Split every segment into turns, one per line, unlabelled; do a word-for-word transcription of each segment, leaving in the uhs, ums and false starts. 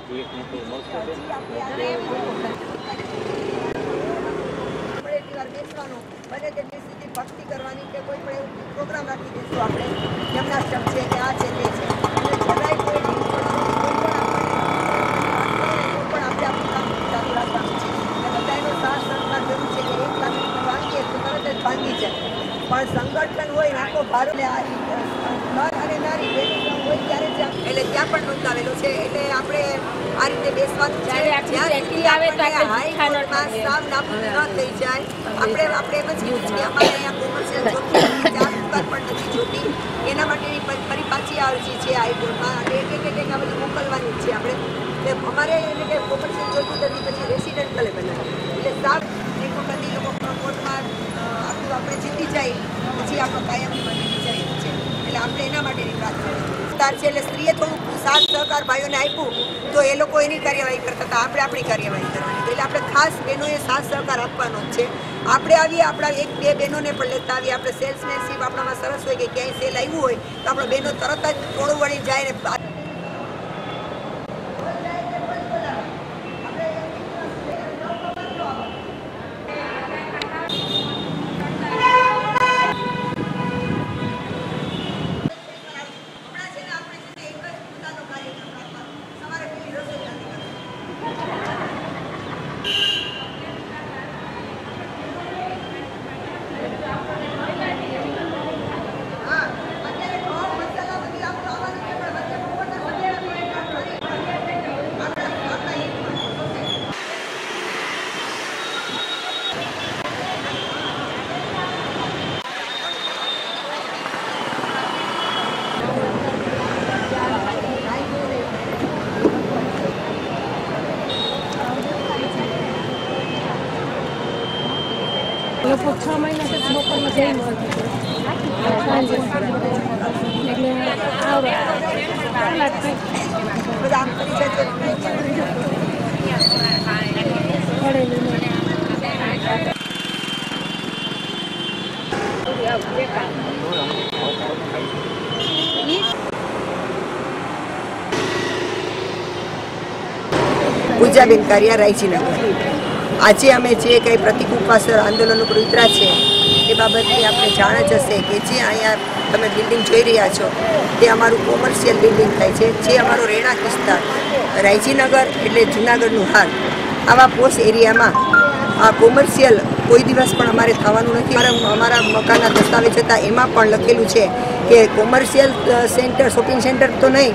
બને તેટલી સુધી ભક્તિ કરવાની કે કોઈ પણ એવું પ્રોગ્રામ રાખી દઈશું આપણે જન્માષ્ટમ છે કે આ છે તે છે જરાય કોઈ પણ આપણે આપણું કામ ચાલુ રાખવાનું છે બધાનો સાથ સહકાર જરૂર છે કે એક લાખ વાંચીએ તો તરત જ ભાંગી જાય પણ સંગઠન હોય આખો ભારત નર અને નારી બેનું હોય ત્યારે જ એટલે ત્યાં પણ નોંધાવેલો છે એટલે આપણે આ રીતે બેસવાનું છે હાઈકોર્ટમાં સાવ નાબૂદ ન થઈ જાય આપણે આપણે એમ જ કીધું છે અમારે અહીંયા કોમર્શિયલ જોતી ચાર દુકાન પણ નથી જોતી એના માટેની ફરી પાછી અરજી છે હાઈકોર્ટમાં અને એક એક એક આ બધું મોકલવાની જ છે આપણે અમારે એટલે કે કોમર્શિયલ જોતું નથી પછી રેસિડેન્ટલે બનાવે એટલે સાવ એક વખત એ લોકો કોર્ટમાં આખું આપણે જીતી જાય પછી આપણો કાયમી માટે જાય છે એટલે આપણે એના માટેની પ્રાર્થના છે એટલે સ્ત્રીએ થોડુંક સાથ સહકાર ભાઈઓને આપ્યું તો એ લોકો એની કાર્યવાહી કરતા હતા આપણે આપણી કાર્યવાહી કરવાની એટલે આપણે ખાસ બહેનોએ સાથ સહકાર આપવાનો જ છે આપણે આવીએ આપણા એક બે બહેનોને પણ લેતા આવીએ આપણે સેલ્સમેનશીપ આપણામાં સરસ હોય કે ક્યાંય સેલ આવ્યું હોય તો આપણા બહેનો તરત જ ટોળું વળી જાય ને
લોકો છ મહિના પછી બપોરમાં જઈ સાંજે એટલે આવે
પૂજાબેન કારિયા રાયચીનગર આજે અમે જે કંઈ પ્રતિક ઉપવાસ આંદોલન ઉપર ઉતર્યા છે એ બાબતની આપણે જાણ જ હશે કે જે અહીંયા તમે બિલ્ડિંગ જોઈ રહ્યા છો તે અમારું કોમર્શિયલ બિલ્ડિંગ થાય છે જે અમારો રહેણાંક વિસ્તાર રાયચીનગર એટલે જૂનાગઢનું હાલ આવા પોસ્ટ એરિયામાં આ કોમર્શિયલ કોઈ દિવસ પણ અમારે થવાનું નથી અમારા અમારા મકાનના દસ્તાવેજ હતા એમાં પણ લખેલું છે કે કોમર્શિયલ સેન્ટર શોપિંગ સેન્ટર તો નહીં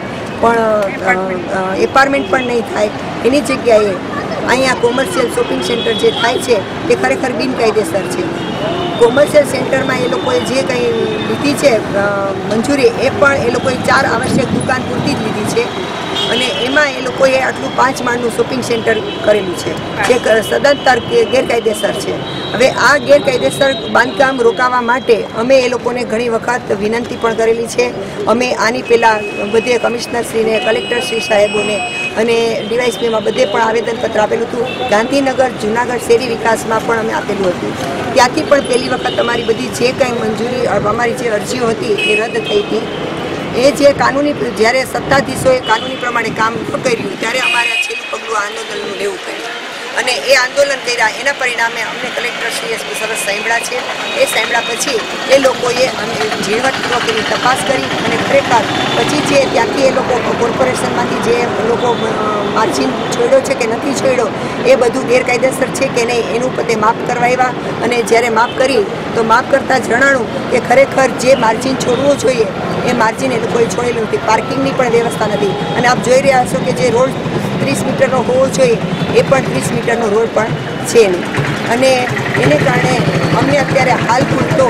પણ એપાર્ટમેન્ટ પણ નહીં થાય એની જગ્યાએ અહીંયા કોમર્શિયલ શોપિંગ સેન્ટર જે થાય છે એ ખરેખર બિનકાયદેસર છે કોમર્શિયલ સેન્ટરમાં એ લોકોએ જે કંઈ લીધી છે મંજૂરી એ પણ એ લોકોએ ચાર આવશ્યક દુકાન પૂરતી જ લીધી છે અને એમાં એ લોકોએ આટલું પાંચ માળનું શોપિંગ સેન્ટર કરેલું છે જે સદંતર ગેરકાયદેસર છે હવે આ ગેરકાયદેસર બાંધકામ રોકાવા માટે અમે એ લોકોને ઘણી વખત વિનંતી પણ કરેલી છે અમે આની પહેલાં બધે કમિશનરશ્રીને કલેક્ટરશ્રી સાહેબોને અને ડીવાયએસપીમાં બધે પણ આવેદનપત્ર આપેલું હતું ગાંધીનગર જૂનાગઢ શહેરી વિકાસમાં પણ અમે આપેલું હતું ત્યાંથી પણ પહેલી વખત અમારી બધી જે કંઈ મંજૂરી અમારી જે અરજીઓ હતી એ રદ થઈ હતી એ જે કાનૂની જ્યારે સત્તાધીશોએ કાનૂની પ્રમાણે કામ ન કર્યું ત્યારે અમારે છેલ્લું પગલું આંદોલનનું લેવું પડ્યું અને એ આંદોલન કર્યા એના પરિણામે અમને કલેક્ટરશ્રીએ સરસ સાંભળ્યા છે એ સાંભળ્યા પછી એ લોકોએ ઝીણવટપૂર્વક એની તપાસ કરી અને ખરેખર પછી જે ત્યાંથી એ લોકો કોર્પોરેશનમાંથી જે લોકો માર્જિન છોડ્યો છે કે નથી છોડ્યો એ બધું ગેરકાયદેસર છે કે નહીં એનું પોતે માફ કરવાવ્યા અને જ્યારે માફ કરી તો માફ કરતાં જણાણું કે ખરેખર જે માર્જિન છોડવું જોઈએ એ માર્જિન એ લોકોએ છોડેલું નથી પાર્કિંગની પણ વ્યવસ્થા નથી અને આપ જોઈ રહ્યા છો કે જે રોડ ત્રીસ મીટરનો હોવો જોઈએ એ પણ ત્રીસ મીટરનો રોડ પણ છે નહીં અને એને કારણે અમને અત્યારે હાલ પૂરતો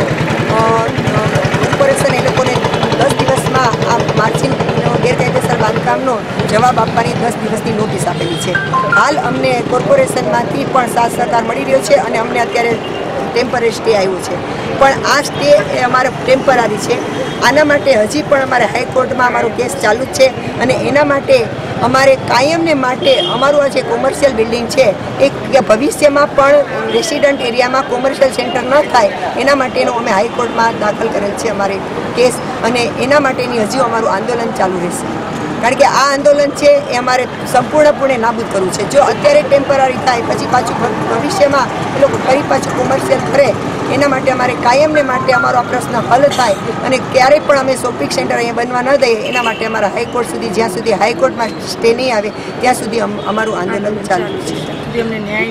કોર્પોરેશન એ લોકોને દસ દિવસમાં આ માર્જિન ગેરકાયદેસર બાંધકામનો જવાબ આપવાની દસ દિવસની નોટિસ આપેલી છે હાલ અમને કોર્પોરેશનમાંથી પણ સાથ સહકાર મળી રહ્યો છે અને અમને અત્યારે ટેમ્પરરી સ્ટે આવ્યો છે પણ આ સ્ટે એ અમારે ટેમ્પરરી છે આના માટે હજી પણ અમારે હાઈકોર્ટમાં અમારો કેસ ચાલુ જ છે અને એના માટે અમારે કાયમને માટે અમારું આ જે કોમર્શિયલ બિલ્ડિંગ છે એ ભવિષ્યમાં પણ રેસિડન્ટ એરિયામાં કોમર્શિયલ સેન્ટર ન થાય એના માટેનો અમે હાઈકોર્ટમાં દાખલ કરેલ છે અમારે કેસ અને એના માટેની હજી અમારું આંદોલન ચાલુ રહેશે. કારણ કે આ આંદોલન છે એ અમારે સંપૂર્ણપણે નાબૂદ કરવું છે. જો અત્યારે ટેમ્પરરી થાય પછી પાછું ભવિષ્યમાં એ લોકો ફરી પાછું કોમર્શિયલ કરે એના માટે અમારે કાયમને માટે અમારો આ પ્રશ્ન હલ થાય અને ક્યારેય પણ અમે શોપિંગ સેન્ટર અહીંયા બનવા ન દઈએ એના માટે અમારા હાઈકોર્ટ સુધી જ્યાં સુધી હાઈકોર્ટમાં સ્ટે નહીં આવે ત્યાં સુધી અમારું આંદોલન ચાલુ છે.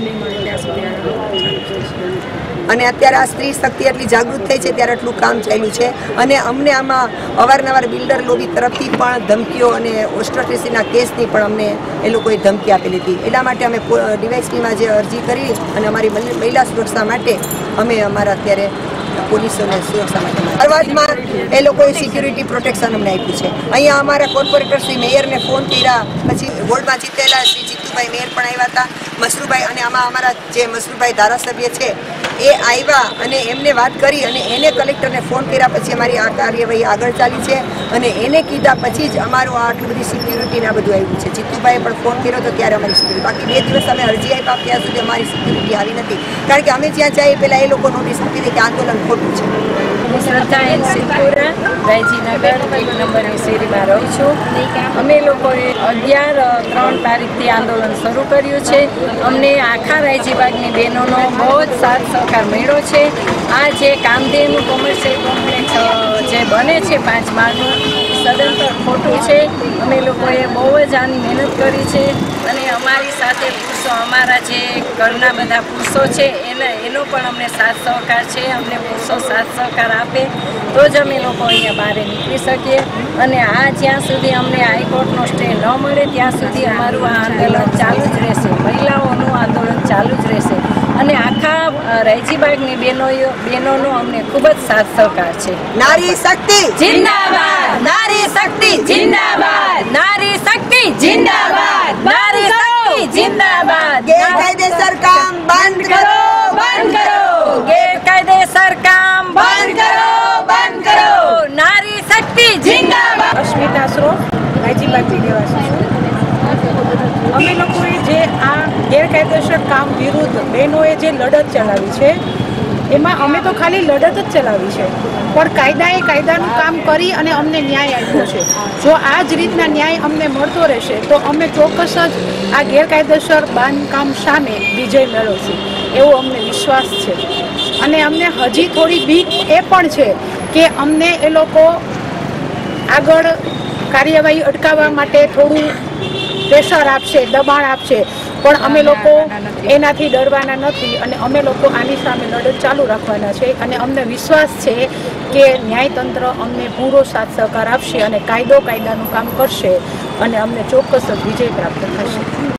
અને અત્યારે આ સ્ત્રી શક્તિ એટલી જાગૃત થઈ છે ત્યારે એટલું કામ ચાલ્યું છે અને અમને આમાં અવારનવાર બિલ્ડર લોબી તરફથી પણ ધમકીઓ અને ઓસ્ટ્રોટેસીના કેસની પણ અમને એ લોકોએ ધમકી આપેલી હતી. એટલા માટે અમે ડીવાયએસપીમાં જે અરજી કરી અને અમારી મહિલા સુરક્ષા માટે અમે અમારા અત્યારે પોલીસોને સુરક્ષા માટે શરૂઆતમાં એ લોકોએ સિક્યુરિટી પ્રોટેક્શન અમને આપ્યું છે. અહીંયા અમારા કોર્પોરેટર શ્રી મેયરને ફોન કર્યા, પછી વોર્ડમાં જીતેલા શ્રી જીતુભાઈ મેયર પણ આવ્યા હતા, મસરૂભાઈ, અને આમાં અમારા જે મસરૂભાઈ ધારાસભ્ય છે એ આવ્યા અને એમને વાત કરી અને એને કલેક્ટરને ફોન કર્યા પછી અમારી આ કાર્યવાહી આગળ ચાલી છે અને એને કીધા પછી જ અમારું આટલી બધી સિક્યુરિટીને આ બધું આવ્યું છે. જીતુભાઈએ પણ ફોન કર્યો તો ત્યારે અમારી સિક્યુરિટી, બાકી બે દિવસ અમે અરજી આપ્યા ત્યાં સુધી અમારી સિક્યુરિટી આવી નથી, કારણ કે અમે જ્યાં જઈએ પહેલાં એ લોકો નોટિસ આપી દે કે આંદોલન ખોટું છે.
હું શ્રદ્ધા એન સિંહપુરા રાયજીનગર એક નંબરની શેરીમાં રહું છું. અમે લોકોએ અગિયાર ત્રણ તારીખથી આંદોલન શરૂ કર્યું છે. અમને આખા રાયજીબાગની બહેનોનો બહુ જ સાથ સહકાર મળ્યો છે. આ જે કામધેનુ કોમર્શિયલ કોમ્પ્લેક્સ જે બને છે પાંચ માળનું, સદંતર ખોટું છે. અમે લોકોએ બહુ જ આની મહેનત કરી છે અને અમારી સાથે પુરુષો, અમારા જે ઘરના બધા પુરુષો છે એને એનો પણ અમને સાથ સહકાર છે. અમને પુરુષો સાથ સહકાર આપે તો જ અમે લોકો અહીંયા બહાર નીકળી શકીએ અને આ જ્યાં સુધી અમને હાઈકોર્ટનો સ્ટે ન મળે ત્યાં સુધી અમારું આ આંદોલન ચાલુ જ રહેશે. મહિલાઓનું આંદોલન ચાલુ જ રહેશે અને આખા રાયજીબાગની બહેનો બહેનોનો અમને ખૂબ જ સાથ સહકાર છે.
નારી શક્તિ
જિંદાબાદ, નારી શક્તિ જિંદાબાદ, નારી શક્તિ જિંદાબાદ, નારી શક્તિ જિંદાબાદ.
ગેરકાયદેસર કામ બંધ કરો,
બંધ કરો, ગેરકાયદેસર કામ બંધ કરો, બંધ કરો. નારી શક્તિ જિંદાબાદ.
અસ્મિતા શ્રોફ, રાયજીબાગની રહેવાસી છું. અમે લોકોએ જે આ ગેરકાયદેસર કામ વિરુદ્ધ બહેનોએ જે લડત ચલાવી છે એમાં અમે તો ખાલી લડત જ ચલાવી છે, પણ કાયદાએ કાયદાનું કામ કરી અને અમને ન્યાય આપ્યો છે. જો આ જ રીતના ન્યાય અમને મળતો રહેશે તો અમે ચોક્કસ જ આ ગેરકાયદેસર બાંધકામ સામે વિજય મેળવશું એવો અમને વિશ્વાસ છે. અને અમને હજી થોડી બીક એ પણ છે કે અમને એ લોકો આગળ કાર્યવાહી અટકાવવા માટે થોડું પ્રેશર આપશે, દબાણ આપશે, પણ અમે લોકો એનાથી ડરવાના નથી અને અમે લોકો આની સામે લડત ચાલુ રાખવાના છે. અને અમને વિશ્વાસ છે કે ન્યાયતંત્ર અમને પૂરો સાથ સહકાર આપશે અને કાયદો કાયદાનું કામ કરશે અને અમને ચોક્કસ વિજય પ્રાપ્ત થશે.